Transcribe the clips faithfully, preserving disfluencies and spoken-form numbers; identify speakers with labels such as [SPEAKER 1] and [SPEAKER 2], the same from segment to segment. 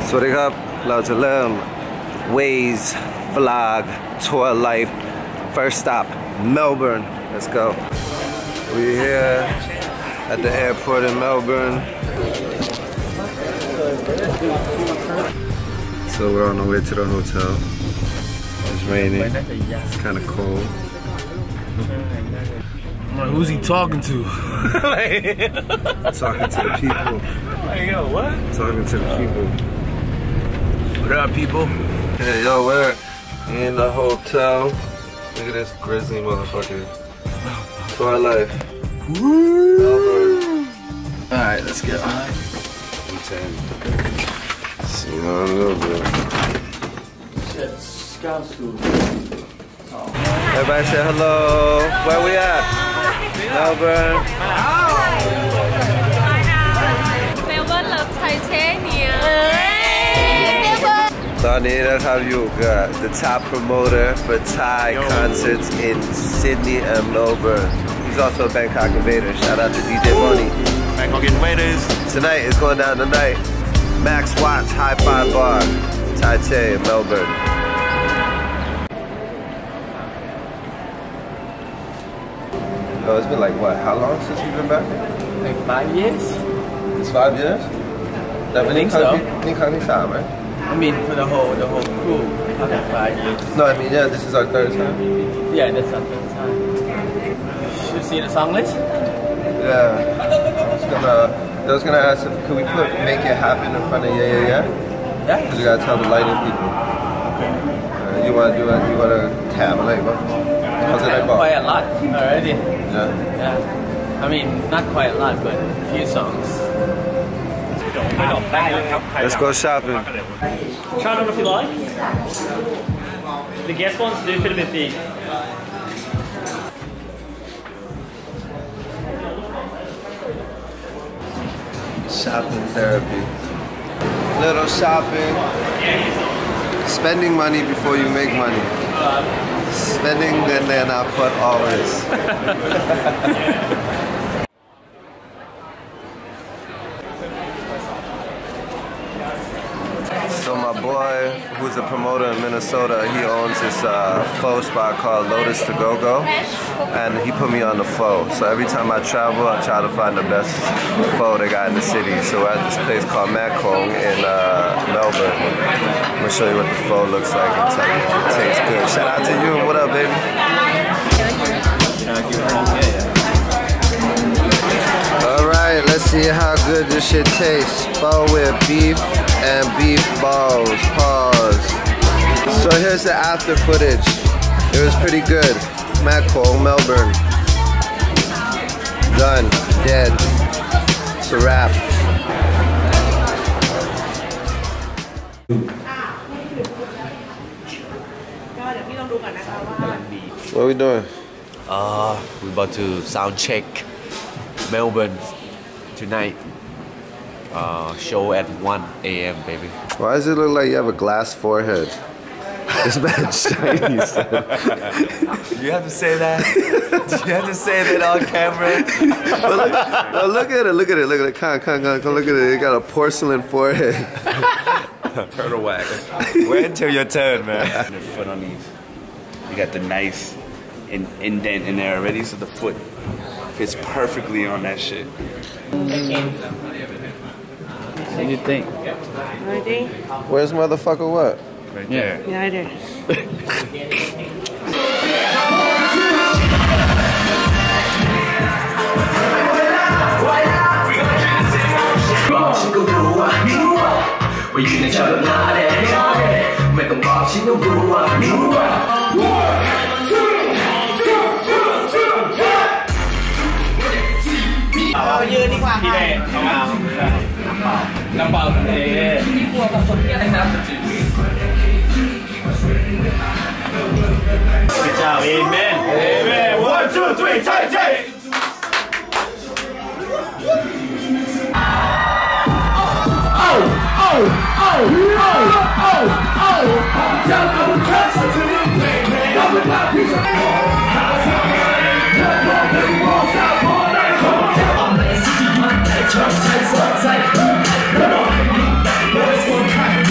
[SPEAKER 1] สวัสดีครับเราจะเริ่ม Waze vlog tour life first stop Melbourne let's go we're here at the airport in Melbourne so we're on the way to the hotel it's raining it's kind of cold
[SPEAKER 2] I'm like, who's he talking to?
[SPEAKER 1] talking to the people
[SPEAKER 2] Like, yo, what?
[SPEAKER 1] talking to the people
[SPEAKER 2] What up, people?
[SPEAKER 1] Hey, yo, we're in the hotel. Look at this grizzly motherfucker. Tour life. Woo!
[SPEAKER 2] Alright, let's go.
[SPEAKER 1] ten. See you in a little bit. Everybody say hello. Where we at? Melbourne.
[SPEAKER 3] Melbourne love Titanium.
[SPEAKER 1] ตอนนี้นะครับอยู่กับ the top promoter for Thai concerts in Sydney and Melbourne. He's also a Bangkok Invader. Shout out to D J Money.
[SPEAKER 2] Bangkok Invaders.
[SPEAKER 1] Tonight is going down tonight. Max Watts Hi-Fi Bar, Thai Tay in Melbourne. Oh, it's been like what? How long since you've been back?
[SPEAKER 4] Like five years?
[SPEAKER 1] It's five years? That
[SPEAKER 4] I think so.
[SPEAKER 1] Right?
[SPEAKER 4] I mean, for the whole the whole crew, probably five years.
[SPEAKER 1] No, I mean, yeah, this is our third time.
[SPEAKER 4] Yeah, that's our third time. Should see the song list?
[SPEAKER 1] Yeah. I was gonna, I was gonna ask if could we put "Make It Happen" in front of yeah, yeah, yeah?
[SPEAKER 4] Yeah.
[SPEAKER 1] Because you gotta tell the lighting people.
[SPEAKER 4] Okay.
[SPEAKER 1] Uh, you wanna do it? You wanna tab like what? How's it like?
[SPEAKER 4] Quite a lot already.
[SPEAKER 1] Yeah.
[SPEAKER 4] Yeah. I mean, not quite a lot, but a few songs.
[SPEAKER 1] Let's go shopping.
[SPEAKER 5] Try them if you like. The guest ones do fit a bit big.
[SPEAKER 1] Shopping therapy. Little shopping. Spending money before you make money. Spending and then I put always. So my boy, who's a promoter in Minnesota, he owns this uh, pho spot called Lotus to Go Go, and he put me on the pho. So every time I travel, I try to find the best pho they got in the city. So we're at this place called Makong in uh, Melbourne. I'm gonna show you what the pho looks like and tell you if it tastes good. Shout out to you. What up, baby? All right, let's see how good this shit tastes. Pho with beef and beef balls. Pause. So here's the after footage. It was pretty good. Makong, Melbourne. Done. Dead. It's a wrap. What are we doing?
[SPEAKER 6] Uh, we're about to sound check Melbourne tonight. Uh, show at one A M baby.
[SPEAKER 1] Why does it look like you have a glass forehead? This man's Chinese.
[SPEAKER 6] You have to say that? You have to say that on camera?
[SPEAKER 1] But look, no, look at it, look at it, look at it. Come, come, come, come, look at it. You got a porcelain forehead.
[SPEAKER 6] Turtle wag. Wait until your turn, man.
[SPEAKER 7] The foot on these. You got the nice in, indent in there already, so the foot fits perfectly on that shit.
[SPEAKER 4] What do you think?
[SPEAKER 3] Ready?
[SPEAKER 1] Where's motherfucker what?
[SPEAKER 7] Right
[SPEAKER 4] Yeah.
[SPEAKER 7] there.
[SPEAKER 3] Yeah, I do.
[SPEAKER 4] Bao nhiêu đi qua hai? Năm bao thế.
[SPEAKER 5] Good job. Amen. Amen. One, two, three, take it.
[SPEAKER 8] Oh, oh, oh, oh, oh, oh. Tell them to touch it to the play, man. Double pop piece of I'm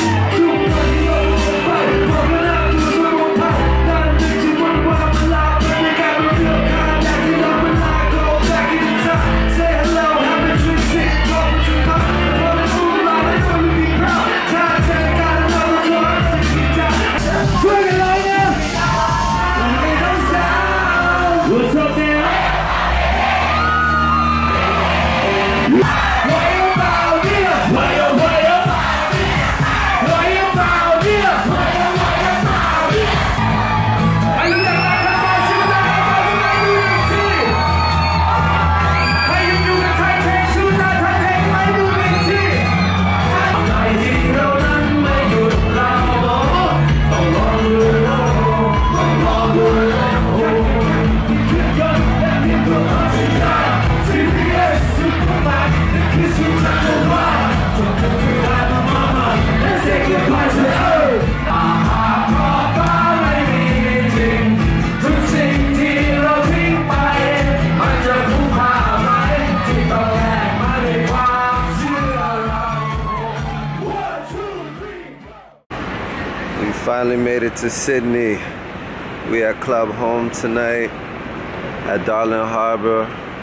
[SPEAKER 1] Finally made it to Sydney. We at Club Home tonight at Darling Harbour.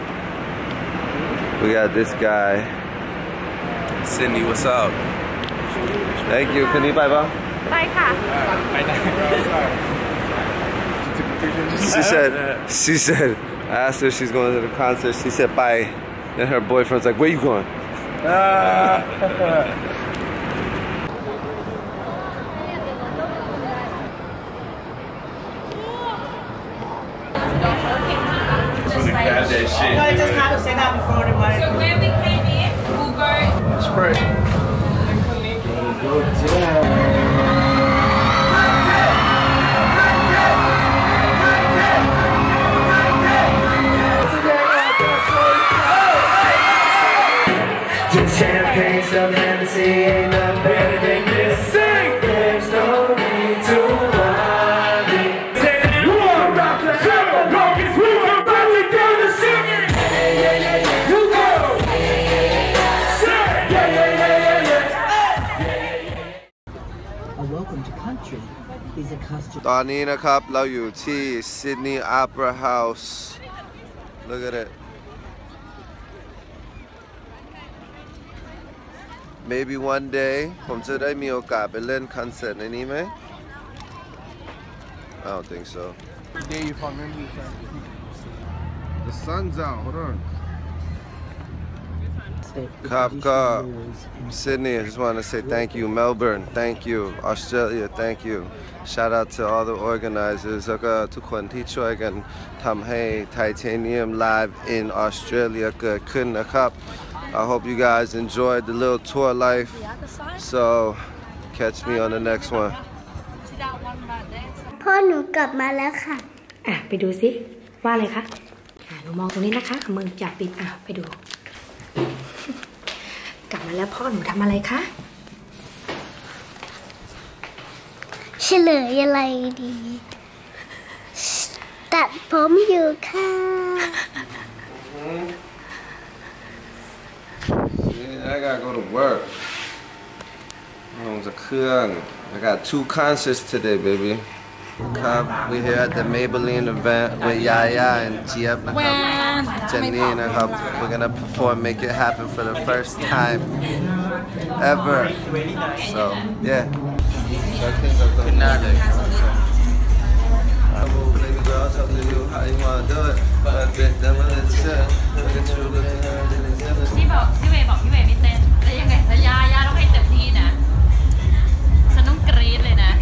[SPEAKER 1] We got this guy.
[SPEAKER 2] Sydney, what's up?
[SPEAKER 1] Thank you. Can you bye bye?
[SPEAKER 3] ไปค่ะ
[SPEAKER 1] She said, she said, I asked her if she's going to the concert. She said bye. Then her boyfriend's like, where you going?
[SPEAKER 2] Grab that shit.
[SPEAKER 9] No, it's just not to say that before the money.
[SPEAKER 3] So where we came in, Uber.
[SPEAKER 2] Spray.
[SPEAKER 8] Champagne, some Hennessy, ain't nothing better than this. Sing! There's no need to worry. You are about to have a longest we are about to go to singing. Yeah, yeah, yeah, yeah. You go! Sing! Yeah, yeah, yeah, yeah, yeah.
[SPEAKER 10] A welcome to country is a custom.
[SPEAKER 1] ตอนนี้นะครับเราอยู่ที่ Sydney Opera House. Look at it. Maybe one day ผมจะได้มีโอกาสไปเล่นคอนเสิร์ตในนี้ไหม I don't think so.
[SPEAKER 4] Today you found me.
[SPEAKER 1] The sun's out. Hold on. ครับก็ Sydney, I just want to say thank you. Melbourne, thank you. Australia, thank you. Shout out to all the organizers แล้วก็ทุกคนที่ช่วยกันทำให้ Titanium Live in Australia เกิดขึ้นนะครับ I hope you guys enjoyed the little tour life. So catch me on the next one.
[SPEAKER 11] พ่อหนูกลับมาแล้วค่ะ
[SPEAKER 12] อ่ะไปดูสิว่าอะไรคะอ่ะหนูมองตรงนี้นะคะมือจับปิดอ่ะไปดู กลับมาแล้วพ่อหนูทำอะไรคะ
[SPEAKER 11] เฉลยอะไรดี ตัดผมอยู่ค่ะ
[SPEAKER 1] I gotta go to work. I got two concerts today, baby. We here at the Maybelline event with Yaya and Giep. Janine, we're gonna perform Make It Happen for the first time ever. So, yeah. Good night. Baby girl, it's up to you how you wanna do it. But bit them a little shit. Look at you looking at her.
[SPEAKER 3] ที่บอกพี่เวย์บอกพี่เวย์ไม่เต้นแล้วยังไงแต่ยายาต้องให้เต็มที่นะฉันต้องกรี๊ดเลยนะ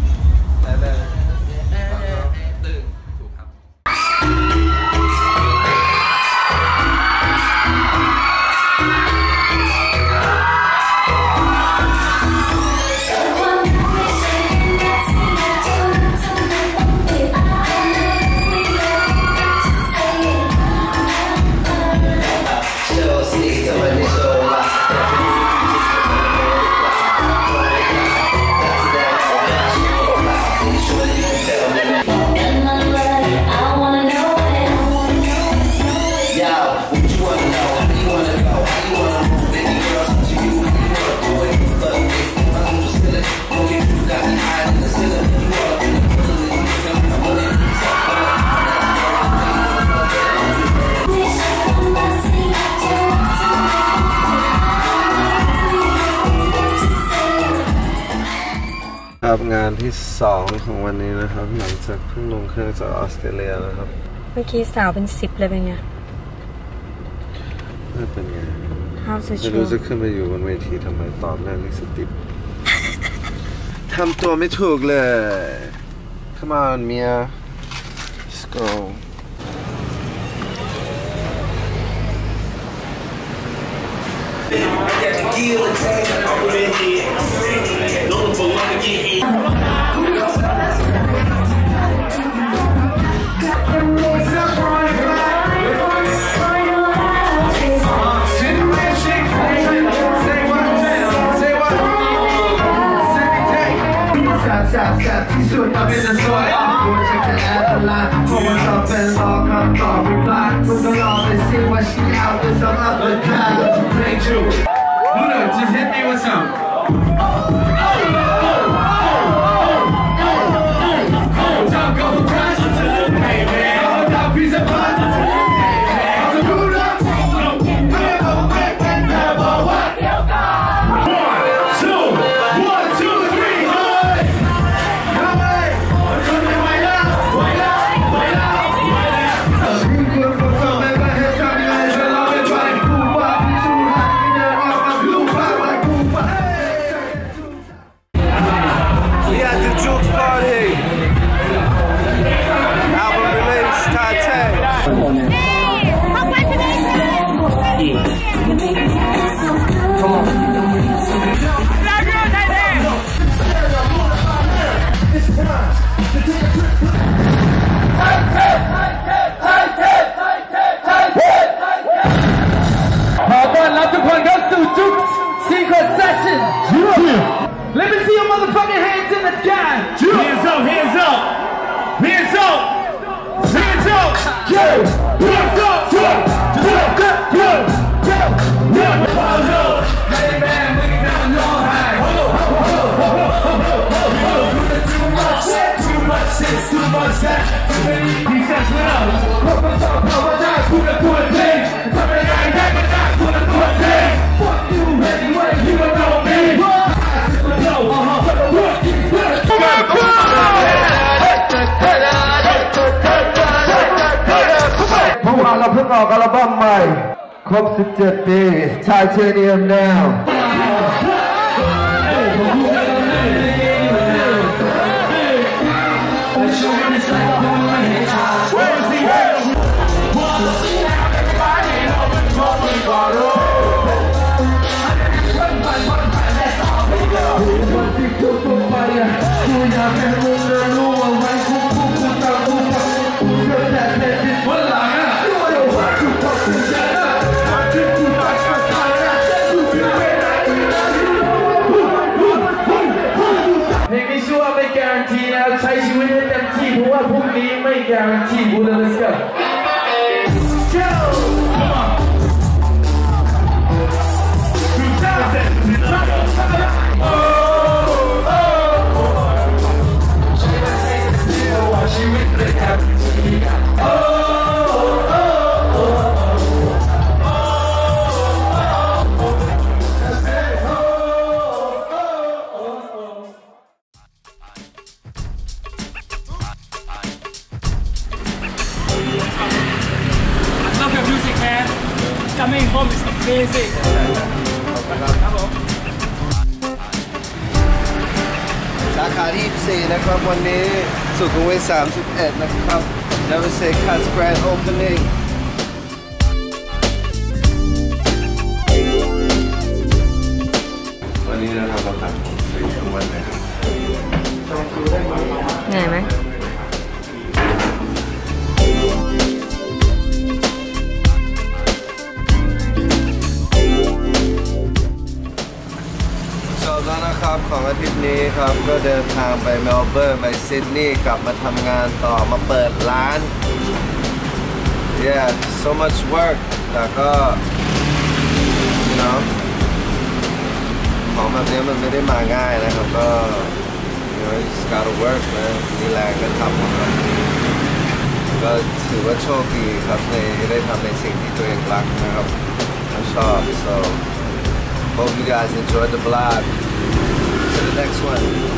[SPEAKER 1] ครับงานที่สองของวันนี้นะครับหลังจากเพิ่งลงเครื่องจากออสเตรเลียนะครับ
[SPEAKER 12] เมื่อกี้สาวเป็นสิบเลยเป็นไง
[SPEAKER 1] ไม่เป็นไง
[SPEAKER 12] How's it
[SPEAKER 1] ไม่รู้จะขึ้นมาอยู่บนเวทีทำไมตอบแรกลิสติปทำตัวไม่ถูกเลย Come on Mia Let's go
[SPEAKER 8] Tap, tap,ที่สุดเอาเป็นสวยกูเช็คแต่แอปไลน์พอมันตอบเป็นรอคำตอบ reply มึงต้องรอไปสิว่า she out with some other guy Play true Luda, just hit me with some Oh, oh, oh, oh, oh ออกอัลบั้มใหม่ครบสิบเจ็ดปีชายเชเนียมแนวใช้ชีวิตให้เต็มที่เพราะว่าพรุ่งนี้ไม่การันตีบูดาเปสต์
[SPEAKER 5] Coming home is amazing.
[SPEAKER 1] สาขาที่สี่นะครับวันนี้สุขุมวิทสามสิบเอ็ดนะครับ Never Say Cuts Grand Opening วันนี้นะครับเราทำฟรีทุกวันเลยครับ
[SPEAKER 12] เหนื่อยไหม
[SPEAKER 1] แล้วนะครับของอาทิตย์นี้ครับก็เดินทางไปเมลเบิร์นไปซิดนีย์กลับมาทำงานต่อมาเปิดร้าน yeah so much work แต่ก็ you know ของแบบนี้มันไม่ได้มาง่ายนะครับก็ you know you just gotta work นะมีแรงก็ทำครับก็ถือว่าโชคดีครับในได้ทำในสิ่งที่ตัวเองรักนะครับชอบ so hope you guys enjoyed the vlog. To the next one.